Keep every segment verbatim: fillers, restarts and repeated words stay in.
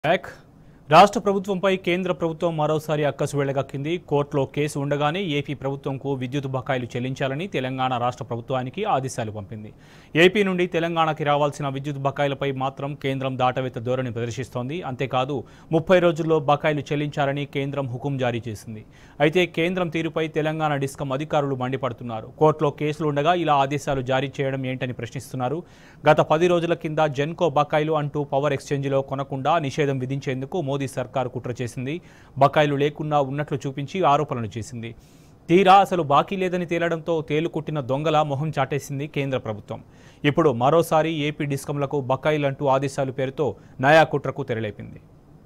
Back రాష్ట్ర ప్రభుత్వంపై కేంద్ర ప్రభుత్వం మరోసారి అక్కసు వెళ్లగక్కింది. కోర్టులో కేసు ఉండగానే ఏపీ ప్రభుత్వంకు విద్యుత్ బకాయిలు చెల్లించాలని తెలంగాణ రాష్ట్ర ప్రభుత్వానికి ఆదేశాలు పంపింది. ఏపీ నుండి తెలంగాణకి రావాల్సిన విద్యుత్ బకాయిలపై మాత్రం కేంద్రం దాటవేత ధోరణి ప్రదర్శిస్తోంది. అంతేకాదు ముప్పై రోజుల్లో బకాయిలు చెల్లించాలని కేంద్రం హుకుం జారీ చేసింది. అయితే కేంద్రం తీరుపై తెలంగాణ డిస్కం అధికారులు మండిపడుతున్నారు. కోర్టులో కేసులు ఉండగా ఇలా ఆదేశాలు జారీ చేయడం ఏంటని ప్రశ్నిస్తున్నారు. గత పది రోజుల కింద జెన్కో బకాయిలు అంటూ పవర్ ఎక్స్చేంజ్లో కొనకుండా నిషేధం విధించేందుకు మోదీ సర్కారు కుట్ర చేసింది. బకాయిలు లేకుండా ఉన్నట్లు చూపించి ఆరోపణలు చేసింది. తీరా అసలు బాకీ లేదని తేలడంతో తేలుకుట్టిన దొంగల మొహం చాటేసింది కేంద్ర ప్రభుత్వం. ఇప్పుడు మరోసారి ఏపీ డిస్కంలకు బకాయిలంటూ ఆదేశాలు పేరుతో నయా కుట్రకు తెరలేపింది.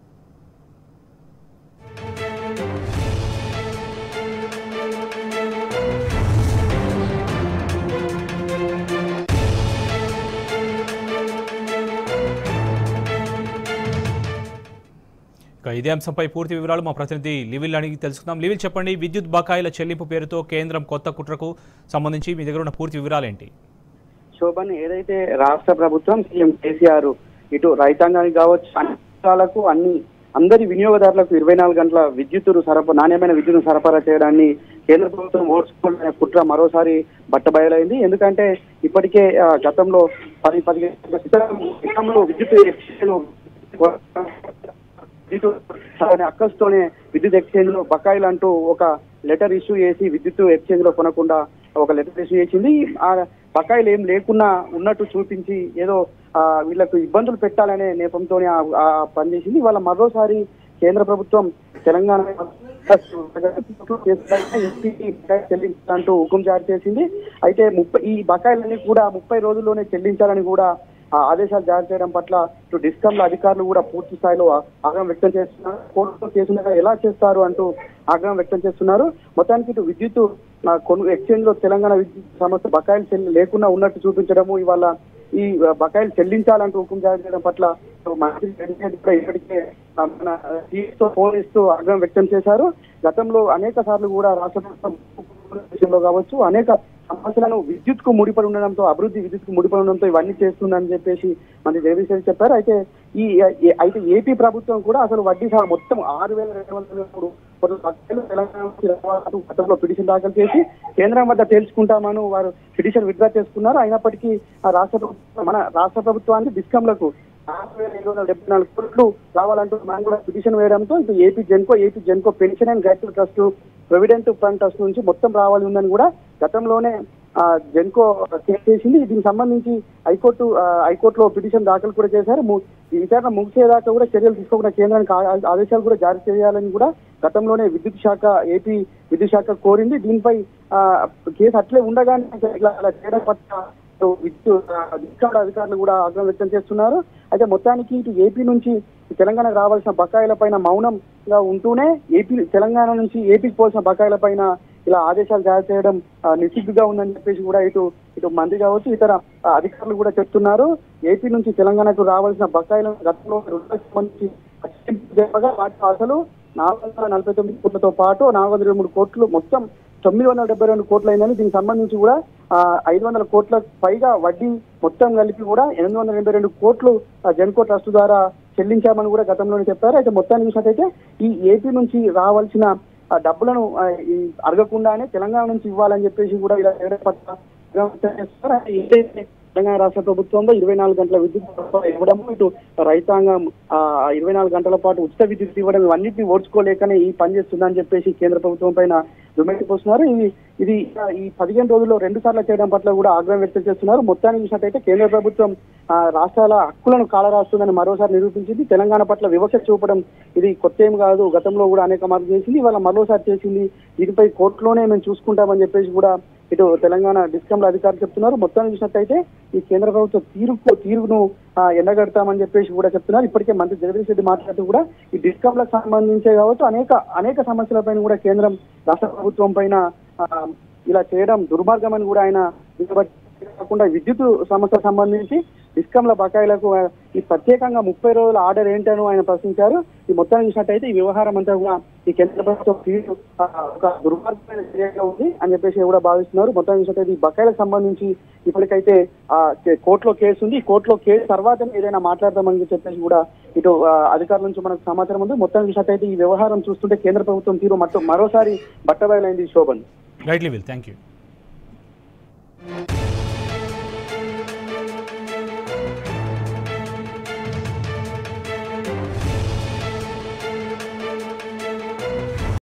ఇదే అంశంపై పూర్తి వివరాలు మా ప్రతినిధి లివిల్ అడిగి తెలుసుకుందాం. లివిల్ చెప్పండి, విద్యుత్ బకాయిల చెల్లింపు పేరుతో కేంద్రం కొత్త కుట్రకు సంబంధించి మీ దగ్గర ఉన్న పూర్తి వివరాలు ఏంటి? శోభన్, ఏదైతే రాష్ట్ర ప్రభుత్వం సీఎం కేసీఆర్ ఇటు రైతాంగానికి కావచ్చు అన్ని అన్ని అందరి వినియోగదారులకు ఇరవై నాలుగు గంటల విద్యుత్తును సరఫరా నాణ్యమైన విద్యుత్తును సరఫరా చేయడాన్ని కేంద్ర ప్రభుత్వం ఓడ్చుకునే కుట్ర మరోసారి బట్టబయలైంది. ఎందుకంటే ఇప్పటికే గతంలో పది పదిహేను విద్యుత్ విద్యుత్ అక్కస్తోనే విద్యుత్ ఎక్స్చేంజ్ లో బకాయిలు అంటూ ఒక లెటర్ ఇష్యూ చేసి విద్యుత్ ఎక్స్చేంజ్ లో కొనకుండా ఒక లెటర్ ఇష్యూ చేసింది. ఆ బకాయిలు ఏం లేకున్నా ఉన్నట్టు చూపించి ఏదో వీళ్ళకు ఇబ్బందులు పెట్టాలనే నేపంతోనే పనిచేసింది. ఇవాళ మరోసారి కేంద్ర ప్రభుత్వం తెలంగాణ చెల్లించాలంటూ హుకుం జారీ చేసింది. అయితే ముప్పై ఈ బకాయిలన్నీ కూడా ముప్పై రోజుల్లోనే చెల్లించాలని కూడా ఆదేశాలు జారీ చేయడం పట్ల ఇటు డిస్కంల అధికారులు కూడా పూర్తి స్థాయిలో ఆగ్రహం వ్యక్తం చేస్తున్నారు. కోర్టులో కేసులుగా ఎలా చేస్తారు అంటూ ఆగ్రహం వ్యక్తం చేస్తున్నారు. మొత్తానికి ఇటు విద్యుత్ కొను ఎక్స్చేంజ్ లో తెలంగాణ విద్యుత్ సంస్థ బకాయిలు లేకుండా ఉన్నట్టు చూపించడము, ఇవాళ ఈ బకాయిలు చెల్లించాలంటూ హుకుం జారీ చేయడం పట్ల మంత్రి కూడా ఇప్పటికే మన టీవీతో ఫోన్ ఇస్తూ ఆగ్రహం వ్యక్తం చేశారు. గతంలో అనేక సార్లు కూడా రాష్ట్ర ప్రభుత్వం విషయంలో కావచ్చు అనేక సమస్యలను విద్యుత్ కు ముడిపడి ఉండడంతో అభివృద్ధి విద్యుత్ కు ముడిపడి ఉండడంతో ఇవన్నీ చేస్తుందని చెప్పేసి మంత్రి జగదీష్ రెడ్డి చెప్పారు. అయితే ఈ అయితే ఏపీ ప్రభుత్వం కూడా అసలు వడ్డీ సహా మొత్తం ఆరు వేల రెండు వందల మూడు కోట్ల బకాయిలు తెలంగాణ గతంలో పిటిషన్ దాఖలు చేసి కేంద్రం వద్ద తేల్చుకుంటామని వారు పిటిషన్ విత్డ్రా చేసుకున్నారు. అయినప్పటికీ రాష్ట్ర ప్రభుత్వం మన రాష్ట్ర ప్రభుత్వానికి డిస్కంలకు ఆరు వేల ఐదు వందల డెబ్బై నాలుగు కోట్లు కావాలంటూ మనం కూడా పిటిషన్ వేయడంతో ఇటు AP Genco AP Genco pension and gratuity trust provident fund trust నుంచి మొత్తం రావాలి ఉందని కూడా గతంలోనే జెన్కో కేసు చేసింది. దీనికి సంబంధించి హైకోర్టు హైకోర్టులో పిటిషన్ దాఖలు కూడా చేశారు. ఈ విచారణ ముగిసేదాకా కూడా చర్యలు తీసుకోకుండా కేంద్రానికి ఆదేశాలు కూడా జారీ చేయాలని కూడా గతంలోనే విద్యుత్ శాఖ ఏపీ విద్యుత్ శాఖ కోరింది. దీనిపై కేసు అట్లే ఉండగానే ఇలా చేయడం పట్ల విద్యుత్ అధికారులు కూడా ఆగ్రహం వ్యక్తం చేస్తున్నారు. అయితే మొత్తానికి ఇటు ఏపీ నుంచి తెలంగాణకు రావాల్సిన బకాయిల పైన మౌనంగా ఉంటూనే ఏపీ తెలంగాణ నుంచి ఏపీకి పోల్సిన బకాయిల పైన ఇలా ఆదేశాలు జారీ చేయడం నిషిద్ధంగా ఉందని చెప్పేసి కూడా ఇటు ఇటు మంత్రి కావచ్చు ఇతర అధికారులు కూడా చెప్తున్నారు. ఏపీ నుంచి తెలంగాణకు రావాల్సిన బకాయిలను గతంలో సంబంధించి వాటి అసలు నాలుగు వందల నలభై తొమ్మిది కోట్లతో పాటు నాలుగు వందల ఇరవై మూడు కోట్లు మొత్తం తొమ్మిది వందల డెబ్బై రెండు కోట్లు అయిందని దీనికి సంబంధించి కూడా ఐదు వందల కోట్ల పైగా వడ్డీ మొత్తం కలిపి కూడా ఎనిమిది వందల ఎనభై రెండు కోట్లు జెన్కో ట్రస్ట్ ద్వారా చెల్లించామని కూడా గతంలోనే చెప్పారు. అయితే మొత్తాన్ని చూసినట్టయితే ఈ ఏపీ నుంచి రావాల్సిన డబ్బులను అడగకుండానే తెలంగాణ నుంచి ఇవ్వాలని చెప్పేసి కూడా ఇలా పట్ల తెలంగాణ రాష్ట్ర ప్రభుత్వంలో ఇరవై నాలుగు గంటల విద్యుత్ ఇవ్వడము, ఇటు రైతాంగం ఆ ఇరవై నాలుగు గంటల పాటు ఉచిత విద్యుత్ ఇవ్వడం ఇవన్నింటినీ ఓడ్చుకోలేకనే ఈ పని చేస్తుందని చెప్పేసి కేంద్ర ప్రభుత్వం పైన దుమ్మెట్టిపోస్తున్నారు. ఇది ఇది ఈ పదిహేను రోజుల్లో రెండు సార్లు చేయడం పట్ల కూడా ఆగ్రహం వ్యక్తం చేస్తున్నారు. మొత్తాన్ని చూసినట్టయితే కేంద్ర ప్రభుత్వం రాష్ట్రాల హక్కులను కాలరాస్తుందని మరోసారి నిరూపించింది. తెలంగాణ పట్ల వివక్ష చూపడం ఇది కొత్త ఏం కాదు, గతంలో కూడా అనేక మార్పులు చేసింది, ఇవాళ మరోసారి చేసింది. దీనిపై కోర్టులోనే మేము చూసుకుంటామని చెప్పేసి కూడా ఇటు తెలంగాణ డిస్కంల అధికారులు చెప్తున్నారు. మొత్తాన్ని చూసినట్టయితే ఈ కేంద్ర ప్రభుత్వ తీరుకు తీరును ఎండగడతామని చెప్పేసి కూడా చెప్తున్నారు. ఇప్పటికే మంత్రి జగదీష్ రెడ్డి మాట్లాడుతూ కూడా ఈ డిస్కంలకు సంబంధించే కావచ్చు అనేక అనేక సమస్యలపైన కూడా కేంద్రం రాష్ట్ర ప్రభుత్వం పైన ఇలా చేయడం దుర్మార్గం అని కూడా ఆయన కాకుండా విద్యుత్ సమస్యకు సంబంధించి డిస్కంల బకాయిలకు ఈ ప్రత్యేకంగా ముప్పై రోజుల ఆర్డర్ ఏంటనో ఆయన ప్రశ్నించారు. ఈ మొత్తాన్ని చూసినట్టయితే ఈ వ్యవహారం అంతా కూడా ఈ కేంద్ర ప్రభుత్వం తీరు ఒక దుర్మార్గమైన చర్యగా ఉంది అని చెప్పేసి కూడా భావిస్తున్నారు. మొత్తం చూసినట్టయితే ఈ బకాయిలకు సంబంధించి ఇప్పటికైతే ఆ కోర్టులో కేసు ఉంది. ఈ కోర్టులో కేసు తర్వాత ఏదైనా మాట్లాడదామని చెప్పేసి కూడా ఇటు అధికారుల నుంచి మనకు సమాచారం ఉంది. మొత్తం చూసినట్టయితే ఈ వ్యవహారం చూస్తుంటే కేంద్ర ప్రభుత్వం తీరు మొత్తం మరోసారి బట్టబయలైంది. Shobhan. Rightly will thank you.